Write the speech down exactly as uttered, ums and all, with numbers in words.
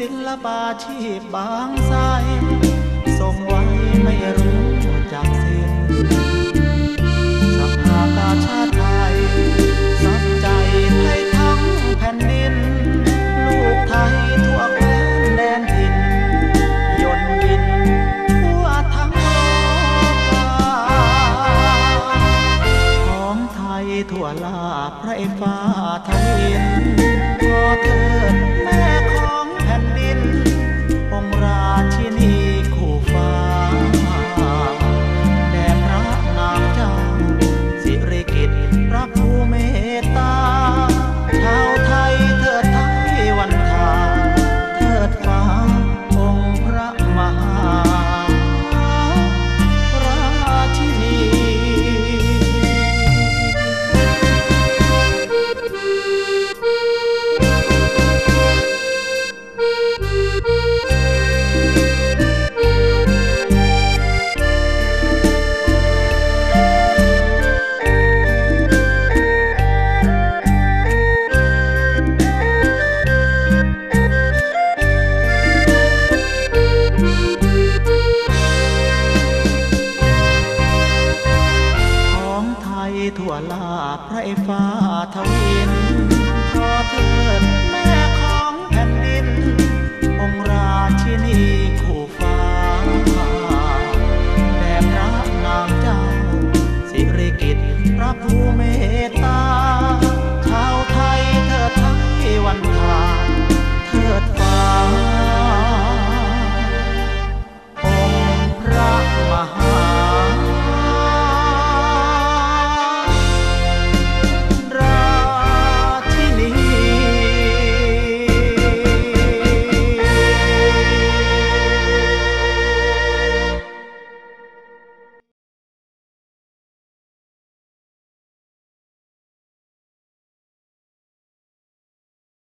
ศิลปาชีพบางไทรส่งไว้ไม่รู้จักสิ้นสภากาชาติไทยสักใจไทยทั้งแผ่นดินลูกไทยทั่วแคว้นแดนถิ่นยนต์บินทั่วทั้งโลกาของไทยทั่วลาพระฟ้าทวินขอเถิดแม่ของแผ่นดินองค์ราชินีคู่ฟ้าแด่พระนางเจ้าสิริกิติ์พระผู้เมตตาชาวไทยเถิดไทยวันทาเถิดฟ้าองค์พระมหาราชินีทั่วลาพระฟ้าทวิน